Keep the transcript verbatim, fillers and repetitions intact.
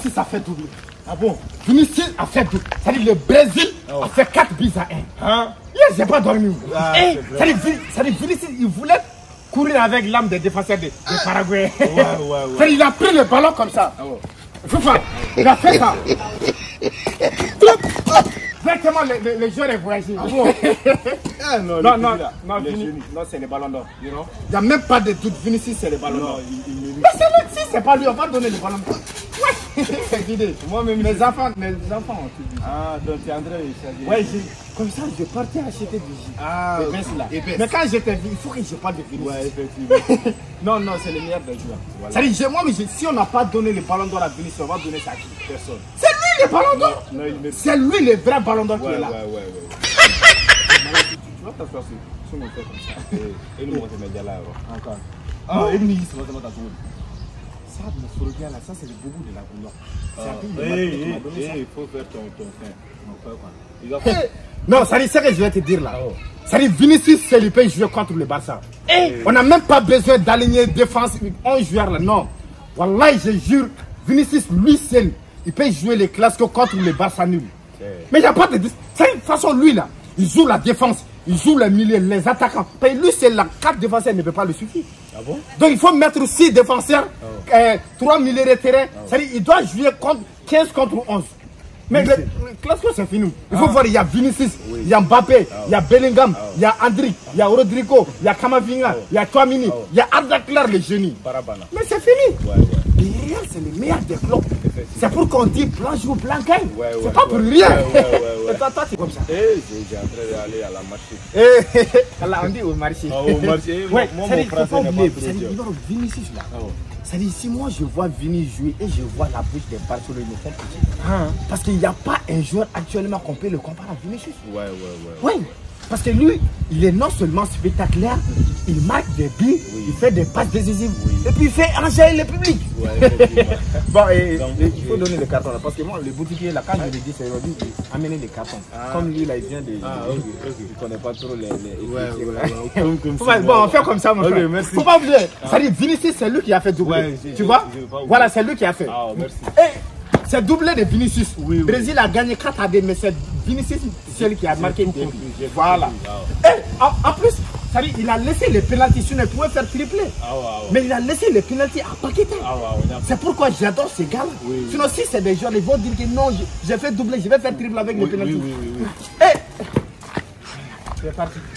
Vinicius a fait double. Ah bon? Vinicius a fait double. C'est-à-dire le Brésil oh. a fait quatre buts à un. Hein? Hier, j'ai pas dormi. Ah, hey, c'est-à-dire Vinicius, il voulait courir avec l'âme des défenseurs de, de Paraguay. Ouais, ouais, ouais. Il a pris le ballon comme ça. Ah ouais. Foufa, il a fait ça. Directement, les, les joueurs est voyagé. Ah bon? Ah non, non, non, non, non c'est le ballon d'or. You know? Il n'y a même pas de doute. Vinicius, c'est le ballon d'or. Mais si c'est pas lui, on va donner le ballon d'or. Ouais, c'est vidé. Moi-même, mes enfants, mes enfants ont tout dit. Ah, donc tu es en train de changer. Ouais, comme ça, je partais acheter du jus. Ah, là. Mais quand j'étais venu, il faut que je parle de Vinicius. Ouais, effectivement. Non, non, c'est le meilleur des joueurs. Voilà. C'est-à-dire, moi, mais si on n'a pas donné le ballon d'or à Vinicius, on va donner ça à qui? Personne. C'est lui le ballon d'or. C'est lui le vrai ballon d'or qui est là. Ouais, ouais, ouais. Tu vas t'asseoir sur mon fait comme ça. Et nous, on te met là. Encore. Ah, et nous, ça va te mettre à tout. Ça, mon frère, là, ça, c'est le boubou de la boulot. Il faut faire ton fin. Non, ça dit ce que je vais te dire là. Ça dit Vinicius, c'est lui peut jouer contre le Barça. On n'a même pas besoin d'aligner défense onze joueurs là, non. Wallah, je jure, Vinicius, lui seul, il peut jouer les classes contre le Barça nul. Mais il n'y a pas de... De toute façon, lui là, il joue la défense, il joue le milieu, les attaquants. Mais lui, c'est la quatre défenseurs, ne peut pas le suffire. Ah bon? Donc il faut mettre six défenseurs, oh. euh, trois milieux de terrain. Oh. C'est-à-dire il doit jouer contre quinze contre onze. Mais oui, le, le classement c'est fini. Il faut ah. voir, il y a Vinicius, oui. il y a Mbappé, ah. il y a Bellingham, ah. il y a Andriy, il y a Rodrigo, il y a Kamavinga, ah. il y a Tchouaméni, ah. il y a Arda Güler, le génie. Parabana. Mais c'est fini. Ouais, ouais. Et Real, c'est le meilleur des clubs. C'est pour qu'on dit blanc joue blanc gagne. Ouais, ouais, c'est pas pour ouais, rien. Ouais, ouais, ouais, ouais. Et toi, toi, c'est comme ça. Eh, j'ai en train d'aller à la marché. Eh, là, on dit au marché. Ah, au marché. Ouais, moi, mon français n'est pas trop dur. Vinicius là. Ça dit, si moi je vois Vini jouer et je vois la bouche des Barcelone, ils me font pitié. Hein? Parce qu'il n'y a pas un joueur actuellement qu'on peut le comparer à Vinicius. Ouais, ouais, ouais. Ouais. Parce que lui, il est non seulement spectaculaire, il marque des buts, oui. il fait des passes décisives, oui. et puis il fait enjailler le public. Ouais, bon, et, Donc, et, il faut donner des cartons là, parce que moi, le boutiquier là, quand je lui dis, c'est aujourd'hui, amener des cartons. Ah. Comme lui là, il vient de. Ah, ok, ok. Je connais pas trop les. les ouais, les, ouais, ouais, okay. Faut, bon, on fait comme ça, mon okay, frère. Merci. Faut pas oublier. Ah. Ça dit, Vinicius, c'est lui qui a fait doublé. Ouais, tu vois? Voilà, c'est lui qui a fait. Ah, merci. Et, c'est doublé de Vinicius. Oui, oui. Brésil a gagné quatre à deux, mais c'est Vinicius celui qui a marqué une but. Voilà. Et en, en plus, ça dit, il a laissé les pénaltys. Sinon, il pouvait faire tripler. Ah, ouais, ouais. Mais il a laissé les pénaltys à Paqueta. Ah, ouais, ouais, c'est pourquoi j'adore ces gars-là. Oui, oui. Sinon, si c'est des joueurs, ils vont dire que non, j'ai fait doubler, je vais faire triple avec oui, les pénaltys. Oui, oui, oui, oui. Et c'est parti.